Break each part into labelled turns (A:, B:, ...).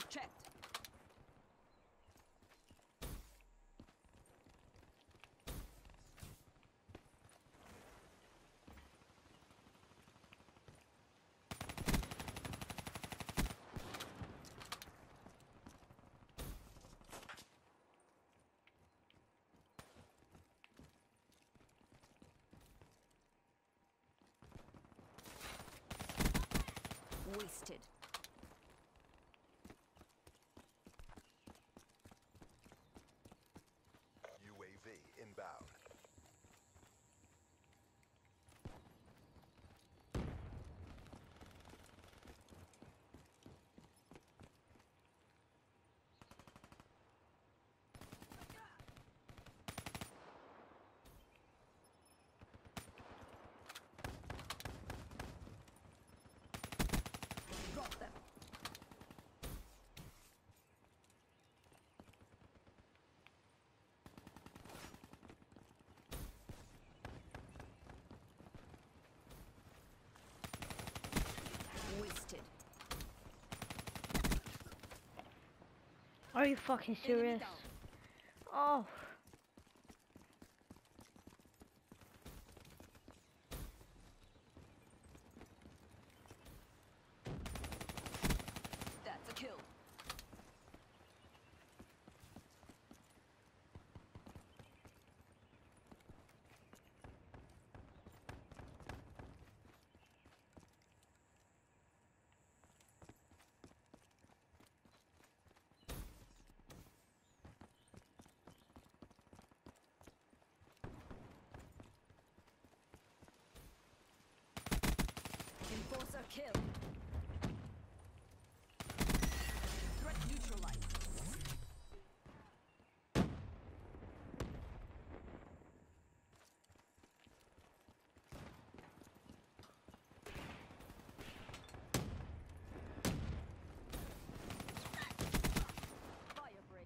A: Spot checked. Wasted.
B: UAV inbound.
A: Drop them. Wasted.
C: Are you fucking
A: Enemy
C: serious?
A: down.
C: Oh.
A: That's a kill. Enforcer kill. Threat neutralized. Fire break.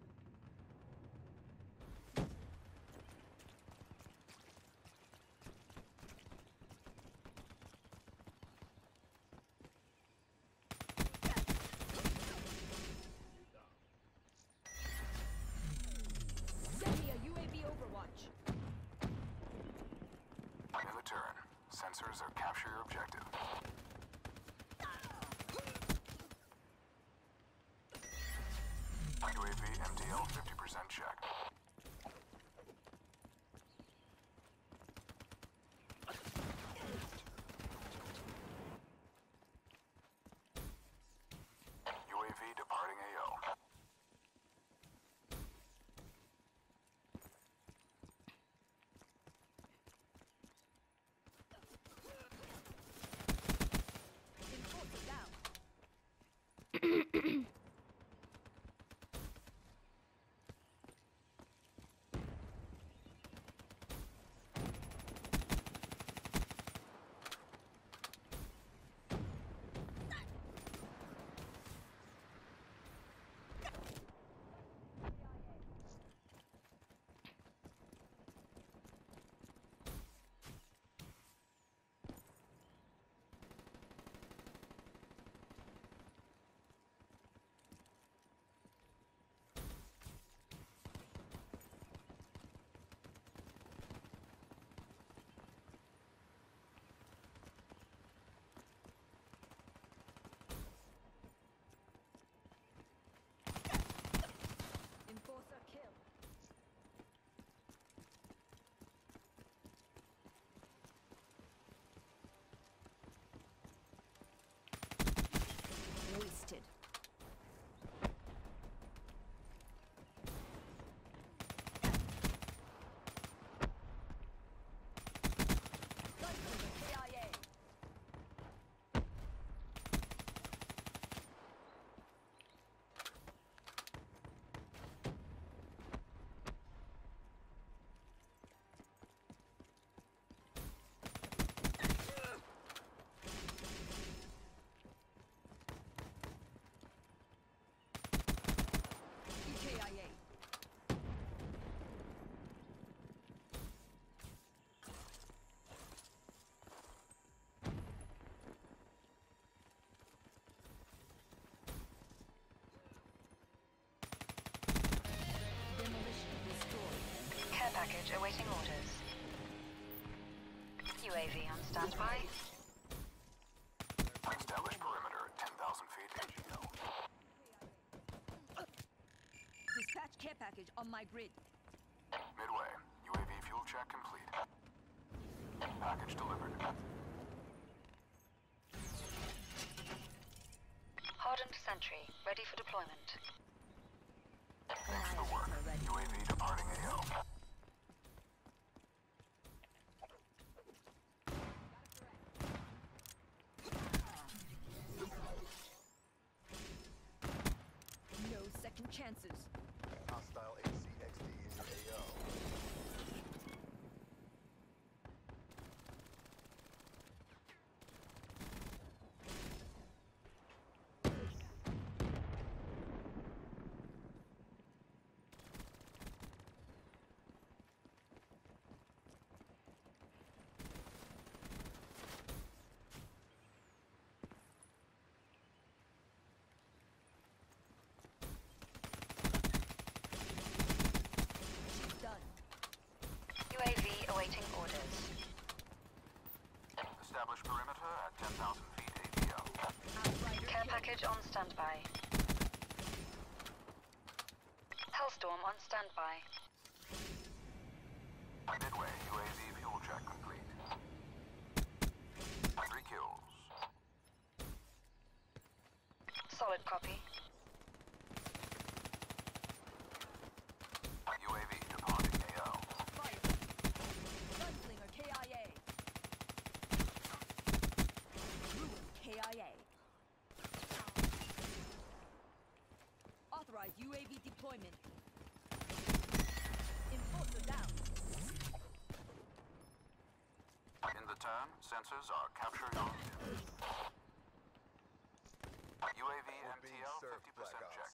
A: Send me a UAV overwatch.
D: In the turn. Sensors are capture your objective. UAV MTL 50% check. UAV departing AO.
C: package awaiting orders. UAV on standby.
D: Establish perimeter at 10,000 feet AGL.
A: Dispatch care package on my grid.
D: Midway. UAV fuel check complete. Package delivered.
C: Hardened sentry, ready for deployment.
D: Thanks for the work. UAV departing AO.
A: No second chances.
B: Hostile HCXD in your AO.
A: She's done.
C: UAV awaiting orders.
D: Establish perimeter at 10,000 feet AGL.
A: Outrider
C: Care
A: kill.
C: package on standby. Hellstorm on standby.
D: Midway. UAV fuel check complete. 3 kills.
C: Solid copy.
D: UAV departing AO.
A: Fire. Gunslinger KIA. Ruin KIA. Authorize UAV deployment. Enforcer down.
D: In the turn, sensors are capturing objectives. UAV
B: We're being
D: MTL
B: served,
D: 50%
B: Black Ops.
D: check.